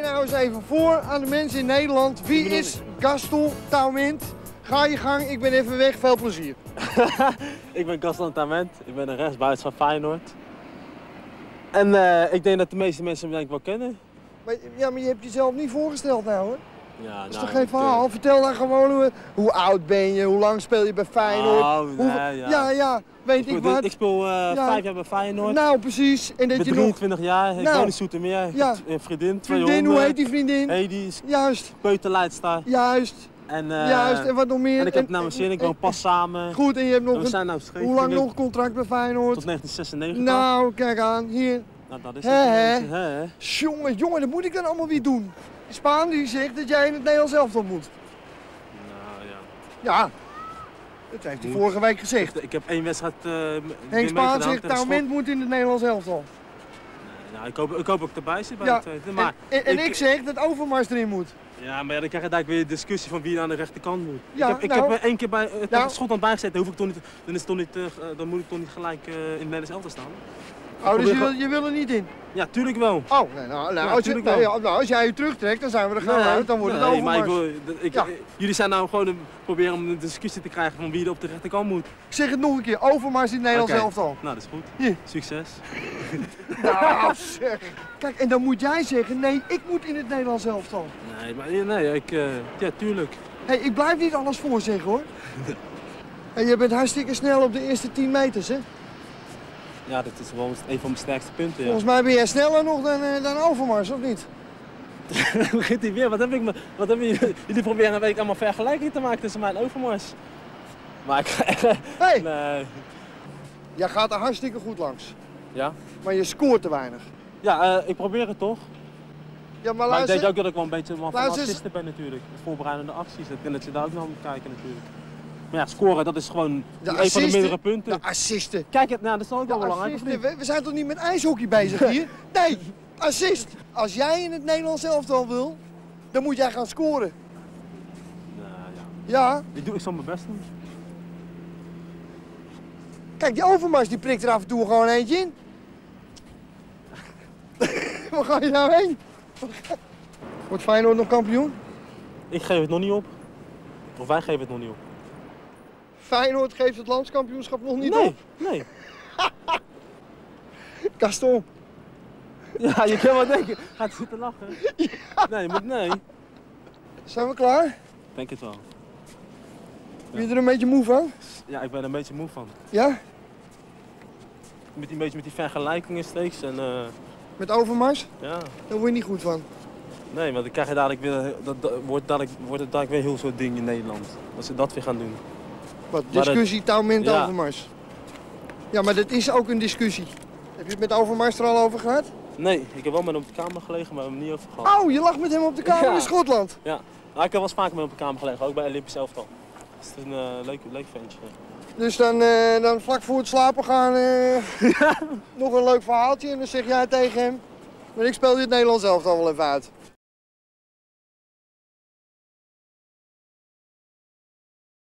je nou eens even voor aan de mensen in Nederland. Wie is Gaston Taument? Ga je gang, ik ben even weg. Veel plezier. Ik ben Gaston Taument. Ik ben een rechtsbuiten van Feyenoord. En ik denk dat de meeste mensen me denk ik wel kennen. Maar, ja, maar je hebt jezelf niet voorgesteld nou hoor. Ja, Dat is toch geen verhaal? Vertel dan gewoon hoe oud ben je, hoe lang speel je bij Feyenoord? Oh, nee, ja, weet ik wat. Ik speel 5 jaar bij Feyenoord. Nou, precies. En dat ik je ben 23 jaar, ik woon in Zoetermeer. Ik heb een vriendin, 2 honden. Vriendin, hoe heet die vriendin? Hedy is Juist. peuterleidster. Juist. Juist, en wat nog meer? En ik heb naar mijn zin, ik woon pas samen. Goed, en je hebt nog we zijn nou hoe lang nog contract bij Feyenoord? Tot 1996. Nou, kijk aan, hier. Nou, dat is het. Jongen, dat moet ik dan allemaal weer doen. Spaan die zegt dat jij in het Nederlands elftal moet. Nou ja. Ja, dat heeft hij vorige week gezegd. Ik heb 1 wedstrijd Henk Spaan zegt, Taument moet in het Nederlands elftal. Nou, ik hoop ook erbij zit bij de tweede. Maar ik zeg dat Overmars erin moet. Ja, maar dan krijg je daar weer een discussie van wie aan de rechterkant moet. Ja, ik heb 1 keer bij Schotland bijgezet, dan moet ik toch niet gelijk in het Nederlands elftal staan. Oh, dus je wil er niet in? Ja, tuurlijk wel. Oh, als jij je terugtrekt, dan zijn we er gauw uit, dan wordt het Overmars. Maar jullie zijn nou gewoon proberen om een discussie te krijgen van wie er op de rechterkant moet. Ik zeg het nog een keer, Overmars in het Nederlands elftal. Nou, dat is goed. Hier. Succes. Nou, zeg. Kijk, en dan moet jij zeggen, nee, ik moet in het Nederlands elftal. Ja, tuurlijk. Hey, ik blijf niet alles voor zeggen, hoor. En je bent hartstikke snel op de eerste 10 meters, hè? Ja, dat is wel een van mijn sterkste punten, ja. Volgens mij ben jij sneller nog dan Overmars, of niet? Dan begint hij weer. Jullie proberen een week allemaal vergelijking te maken tussen mij en Overmars. Maar ik ga echt... Hey. Nee. Jij gaat er hartstikke goed langs. Ja? Maar je scoort te weinig. Ja, ik probeer het toch. Ja, maar ik denk ook dat ik wel een beetje van assisten ben natuurlijk. De voorbereidende acties, dat je daar ook naar moet kijken natuurlijk. Maar ja, scoren, dat is gewoon een van de mindere punten. De assisten. Kijk, dat is ook wel belangrijk. We zijn toch niet met ijshockey bezig hier? Nee, assist. Als jij in het Nederlands elftal wil, dan moet jij gaan scoren. Ja. Ik zal mijn best doen. Kijk, die Overmars die prikt er af en toe gewoon eentje in. Waar ga je nou heen? Wordt Feyenoord nog kampioen? Ik geef het nog niet op. Of wij geven het nog niet op. Feyenoord geeft het landskampioenschap nog niet op? Nee. Gaston. Ja, je kan wel denken. Gaat zitten lachen. Ja. Nee. Zijn we klaar? Ik denk het wel. Ben je er een beetje moe van? Ja, ik ben er een beetje moe van. Ja? Met die vergelijkingen steeds en... Met Overmars? Ja. Daar word je niet goed van. Nee, want dan krijg je dadelijk weer... wordt het dadelijk weer heel soort ding in Nederland. Als ze dat weer gaan doen. Wat, discussie, Taument, Overmars? Ja, maar dat is ook een discussie. Heb je het met Overmars er al over gehad? Nee, ik heb wel met hem op de kamer gelegen, maar we hebben hem niet over gehad. Oh, je lag met hem op de kamer in Schotland? Ja, nou, ik heb wel eens vaker met hem op de kamer gelegen, ook bij Olympisch elftal. Het is een leuk ventje. Dus dan vlak voor het slapen gaan nog een leuk verhaaltje en dan zeg jij tegen hem, maar ik speel dit Nederlands elftal wel even uit.